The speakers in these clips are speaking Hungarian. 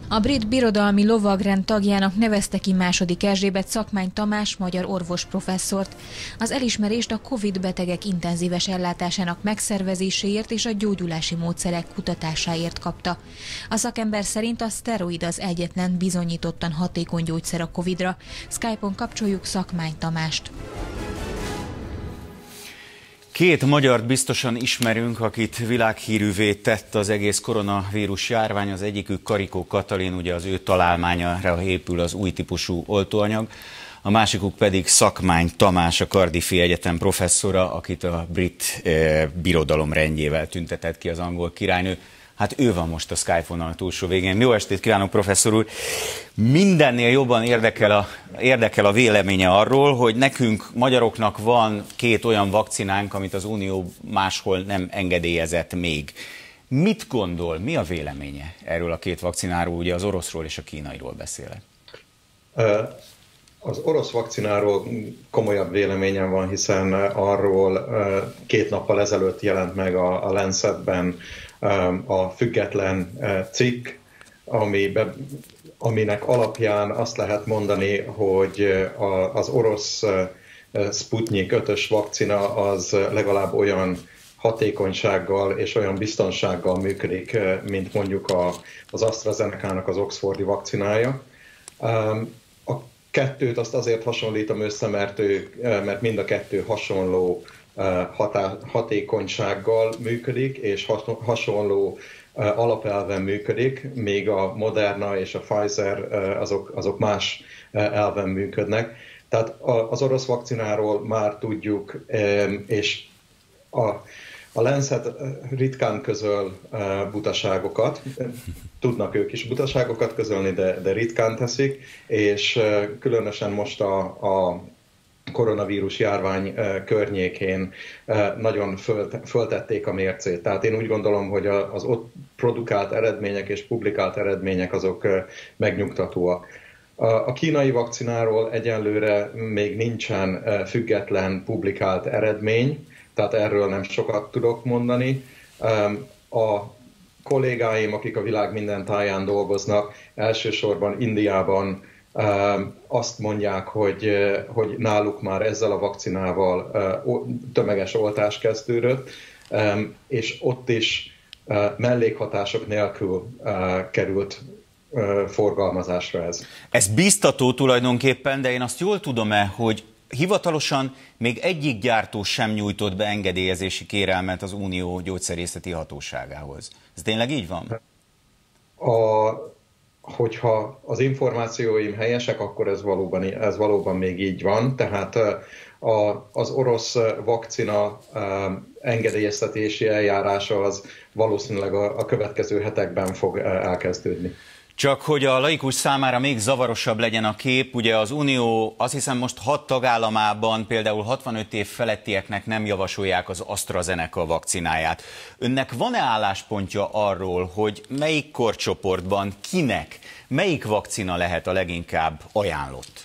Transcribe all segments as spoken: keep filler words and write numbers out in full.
A brit birodalmi lovagrend tagjának nevezte ki második Erzsébet Szakmány Tamás magyar orvosprofesszort. Az elismerést a Covid betegek intenzíves ellátásának megszervezéséért és a gyógyulási módszerek kutatásáért kapta. A szakember szerint a szteroid az egyetlen bizonyítottan hatékony gyógyszer a Covidra. Skype-on kapcsoljuk Szakmány Tamást. Két magyart biztosan ismerünk, akit világhírűvé tett az egész koronavírus járvány. Az egyikük Karikó Katalin, ugye az ő találmányára épül az új típusú oltóanyag. A másikuk pedig Szakmány Tamás, a Cardiffi Egyetem professzora, akit a brit eh, birodalom rendjével tüntetett ki az angol királynő. Hát ő van most a Skype-on a túlsó végén. Jó estét kívánok, professzor úr! Mindennél jobban érdekel a, érdekel a véleménye arról, hogy nekünk, magyaroknak van két olyan vakcinánk, amit az Unió máshol nem engedélyezett még. Mit gondol, mi a véleménye erről a két vakcináról? Ugye az oroszról és a kínairól beszélek. Az orosz vakcináról komolyabb véleményem van, hiszen arról két nappal ezelőtt jelent meg a, a Lancetben a független cikk, amibe, aminek alapján azt lehet mondani, hogy az orosz Sputnik ötös vakcina az legalább olyan hatékonysággal és olyan biztonsággal működik, mint mondjuk az AstraZeneca-nak az oxfordi vakcinája. A kettőt azt azért hasonlítom össze, mert, ő, mert mind a kettő hasonló hatá, hatékonysággal működik, és hasonló alapelven működik, míg a Moderna és a Pfizer azok, azok más elven működnek. Tehát az orosz vakcináról már tudjuk, és a, a Lancet ritkán közöl butaságokat, tudnak ők is butaságokat közölni, de, de ritkán teszik, és különösen most a, a koronavírus járvány környékén nagyon föltették a mércét. Tehát én úgy gondolom, hogy az ott produkált eredmények és publikált eredmények azok megnyugtatóak. A kínai vakcináról egyenlőre még nincsen független publikált eredmény, tehát erről nem sokat tudok mondani. A kollégáim, akik a világ minden táján dolgoznak, elsősorban Indiában azt mondják, hogy, hogy náluk már ezzel a vakcinával tömeges oltás kezdődött, és ott is mellékhatások nélkül került forgalmazásra ez. Ez biztató tulajdonképpen, de én azt jól tudom-e, hogy hivatalosan még egyik gyártó sem nyújtott be engedélyezési kérelmet az Unió gyógyszerészeti hatóságához. Ez tényleg így van? A... Hogyha az információim helyesek, akkor ez valóban, ez valóban még így van. Tehát a, az orosz vakcina engedélyeztetési eljárása az valószínűleg a, a következő hetekben fog elkezdődni. Csak hogy a laikus számára még zavarosabb legyen a kép, ugye az Unió azt hiszem most hat tagállamában például hatvanöt év felettieknek nem javasolják az AstraZeneca vakcináját. Önnek van-e álláspontja arról, hogy melyik korcsoportban, kinek, melyik vakcina lehet a leginkább ajánlott?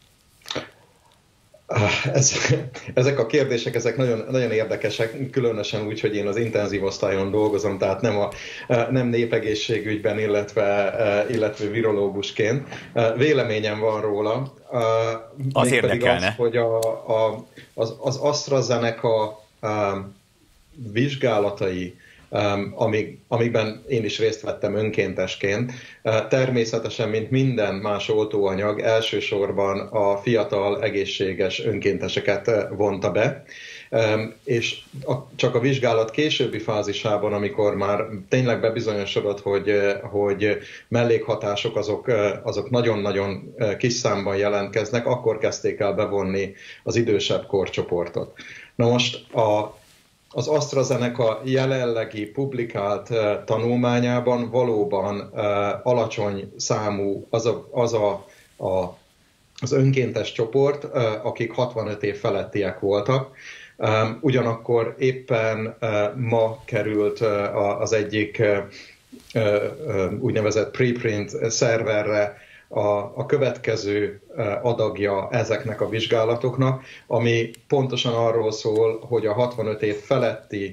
Ez, ezek a kérdések ezek nagyon, nagyon érdekesek, különösen úgy, hogy én az intenzív osztályon dolgozom, tehát nem, a, nem népegészségügyben, illetve, illetve virológusként. Véleményem van róla. Az érdekelne. Az, hogy a, a, az, az AstraZeneca vizsgálatai, Um, amíg, amikben én is részt vettem önkéntesként. Uh, természetesen, mint minden más oltóanyag, elsősorban a fiatal, egészséges önkénteseket uh, vonta be, um, és a, csak a vizsgálat későbbi fázisában, amikor már tényleg bebizonyosodott, hogy, uh, hogy mellékhatások azok, uh, azok nagyon-nagyon uh, kis számban jelentkeznek, akkor kezdték el bevonni az idősebb korcsoportot. Na most a Az AstraZeneca jelenlegi publikált uh, tanulmányában valóban uh, alacsony számú az, a, az, a, a, az önkéntes csoport, uh, akik hatvanöt év felettiek voltak. Um, ugyanakkor éppen uh, ma került uh, az egyik uh, uh, úgynevezett preprint szerverre A, a következő adagja ezeknek a vizsgálatoknak, ami pontosan arról szól, hogy a hatvanöt év feletti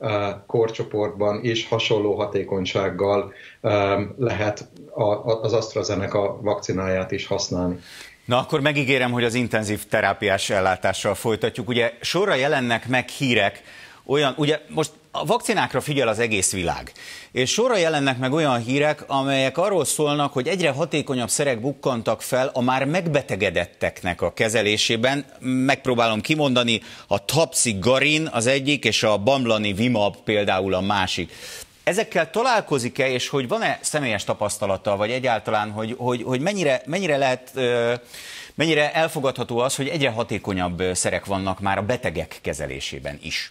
korcsoportban is hasonló hatékonysággal lehet az AstraZeneca vakcináját is használni. Na akkor megígérem, hogy az intenzív terápiás ellátással folytatjuk. Ugye sorra jelennek meg hírek, olyan, ugye most a vakcinákra figyel az egész világ, és sorra jelennek meg olyan hírek, amelyek arról szólnak, hogy egyre hatékonyabb szerek bukkantak fel a már megbetegedetteknek a kezelésében. Megpróbálom kimondani, a Tapsigarin az egyik, és a Bamlanivimab például a másik. Ezekkel találkozik-e, és hogy van-e személyes tapasztalata, vagy egyáltalán, hogy, hogy, hogy mennyire, mennyire lehet, mennyire elfogadható az, hogy egyre hatékonyabb szerek vannak már a betegek kezelésében is?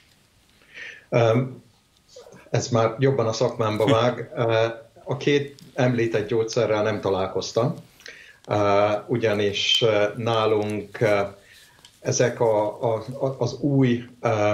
Ez már jobban a szakmámba vág. A két említett gyógyszerrel nem találkoztam, ugyanis nálunk ezek a, a, az új,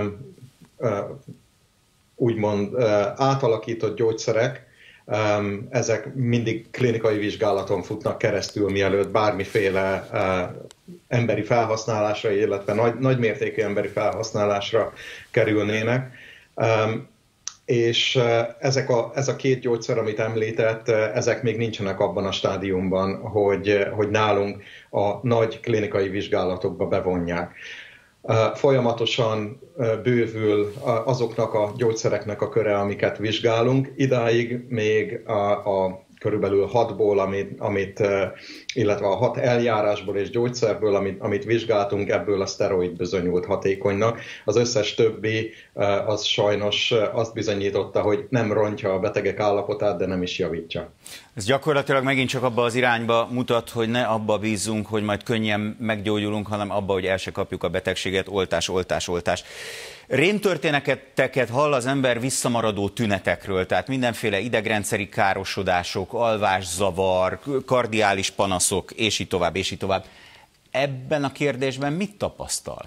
úgymond átalakított gyógyszerek, ezek mindig klinikai vizsgálaton futnak keresztül, mielőtt bármiféle emberi felhasználásra, illetve nagy, nagymértékű emberi felhasználásra kerülnének. Um, és uh, ezek a, ez a két gyógyszer, amit említett, uh, ezek még nincsenek abban a stádiumban, hogy, uh, hogy nálunk a nagy klinikai vizsgálatokba bevonják. Uh, folyamatosan uh, bővül uh, azoknak a gyógyszereknek a köre, amiket vizsgálunk. Idáig még a, a körülbelül hatból, amit, amit, illetve a hat eljárásból és gyógyszerből, amit, amit vizsgáltunk, ebből a szteroid bizonyult hatékonynak. Az összes többi az sajnos azt bizonyította, hogy nem rontja a betegek állapotát, de nem is javítja. Ez gyakorlatilag megint csak abba az irányba mutat, hogy ne abba bízzunk, hogy majd könnyen meggyógyulunk, hanem abba, hogy el se kapjuk a betegséget, oltás, oltás, oltás. Rémtörténeteket hall az ember visszamaradó tünetekről, tehát mindenféle idegrendszeri károsodások, alvászavar, kardiális panaszok, és így tovább, és így tovább. Ebben a kérdésben mit tapasztal?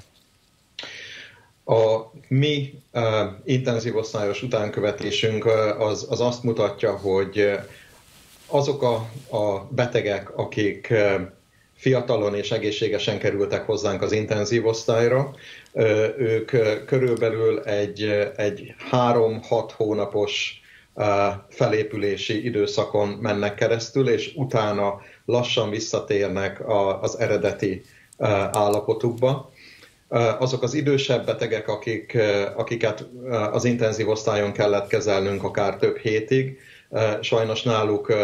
A mi uh, intenzív osztályos utánkövetésünk uh, az, az azt mutatja, hogy azok a, a betegek, akik uh, fiatalon és egészségesen kerültek hozzánk az intenzív osztályra, ők körülbelül egy, egy három-hat hónapos felépülési időszakon mennek keresztül, és utána lassan visszatérnek az eredeti állapotukba. Azok az idősebb betegek, akik, akiket az intenzív osztályon kellett kezelnünk akár több hétig, sajnos náluk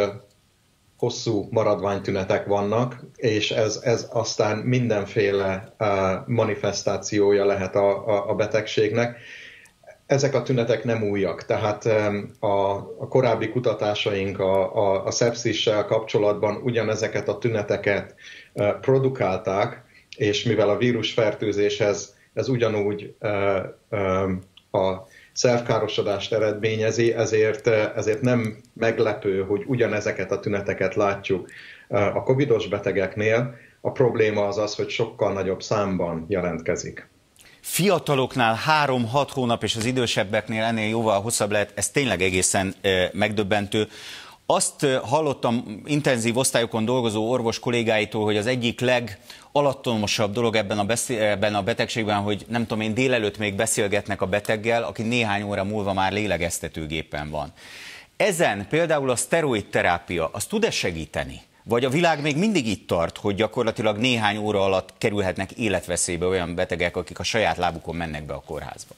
hosszú maradványtünetek vannak, és ez, ez aztán mindenféle uh, manifestációja lehet a, a, a betegségnek. Ezek a tünetek nem újak, tehát um, a, a korábbi kutatásaink a, a, a szepszissel kapcsolatban ugyanezeket a tüneteket uh, produkálták, és mivel a vírusfertőzéshez ez ugyanúgy uh, um, a szervkárosodást eredményezi, ezért, ezért nem meglepő, hogy ugyanezeket a tüneteket látjuk a covidos betegeknél. A probléma az az, hogy sokkal nagyobb számban jelentkezik. Fiataloknál három-hat hónap, és az idősebbeknél ennél jóval hosszabb lehet, ez tényleg egészen megdöbbentő. Azt hallottam intenzív osztályokon dolgozó orvos kollégáitól, hogy az egyik legalattomosabb dolog ebben a, ebben a betegségben, hogy nem tudom én, délelőtt még beszélgetnek a beteggel, aki néhány óra múlva már lélegeztetőgépen van. Ezen például a szteroid terápia, az tud-e segíteni? Vagy a világ még mindig itt tart, hogy gyakorlatilag néhány óra alatt kerülhetnek életveszélybe olyan betegek, akik a saját lábukon mennek be a kórházba?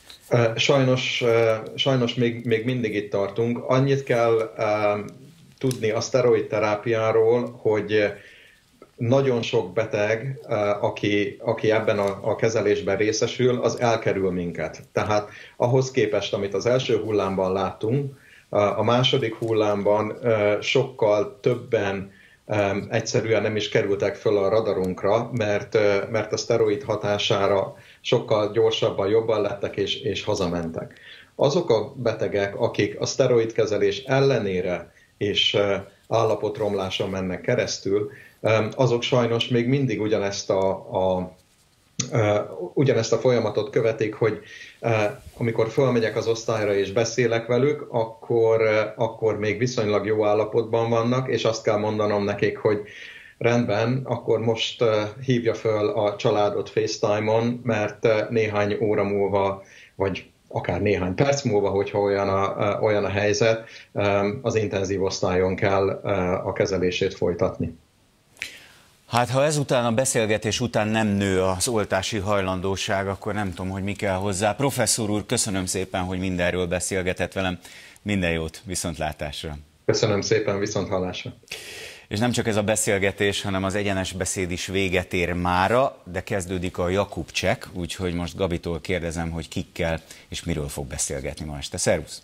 Sajnos, sajnos még, még mindig itt tartunk. Annyit kell uh, tudni a szteroid terápiáról, hogy nagyon sok beteg, uh, aki, aki ebben a, a kezelésben részesül, az elkerül minket. Tehát ahhoz képest, amit az első hullámban láttunk, uh, a második hullámban uh, sokkal többen um, egyszerűen nem is kerültek föl a radarunkra, mert, uh, mert a szteroid hatására sokkal gyorsabban, jobban lettek és, és hazamentek. Azok a betegek, akik a szteroidkezelés ellenére és állapotromláson mennek keresztül, azok sajnos még mindig ugyanezt a, a, ugyanezt a folyamatot követik, hogy amikor fölmegyek az osztályra és beszélek velük, akkor, akkor még viszonylag jó állapotban vannak, és azt kell mondanom nekik, hogy rendben, akkor most uh, hívja föl a családot FaceTime-on, mert uh, néhány óra múlva, vagy akár néhány perc múlva, hogyha olyan a, olyan a helyzet, az intenzív osztályon kell a kezelését folytatni. Hát ha ezután a beszélgetés után nem nő az oltási hajlandóság, akkor nem tudom, hogy mi kell hozzá. Professzor úr, köszönöm szépen, hogy mindenről beszélgetett velem. Minden jót, viszontlátásra. Köszönöm szépen, viszonthallásra. És nem csak ez a beszélgetés, hanem az egyenes beszéd is véget ér mára, de kezdődik a Jakub Check, úgyhogy most Gabitól kérdezem, hogy kikkel és miről fog beszélgetni ma este. Szervusz!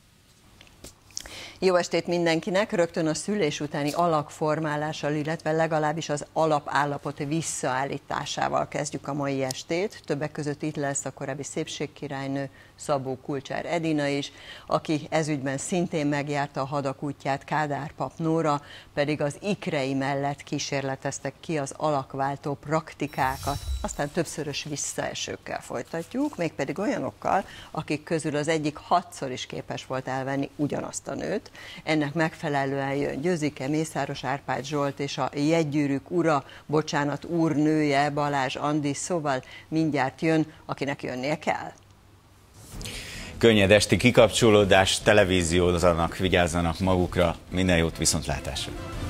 Jó estét mindenkinek! Rögtön a szülés utáni alakformálással, illetve legalábbis az alapállapot visszaállításával kezdjük a mai estét. Többek között itt lesz a korábbi szépségkirálynő, Szabó Kulcsár Edina is, aki ezügyben szintén megjárta a hadak útját, Kádár pap Nóra pedig az ikrei mellett kísérleteztek ki az alakváltó praktikákat. Aztán többszörös visszaesőkkel folytatjuk, mégpedig olyanokkal, akik közül az egyik hatszor is képes volt elvenni ugyanazt a nőt. Ennek megfelelően jön Győzike, Mészáros Árpád Zsolt és a jegygyűrűk ura, bocsánat, úrnője, Balázs Andi, szóval mindjárt jön, akinek jönnie kell. Könnyed esti kikapcsolódás, televíziózzanak, vigyázzanak magukra, minden jót, viszontlátásra!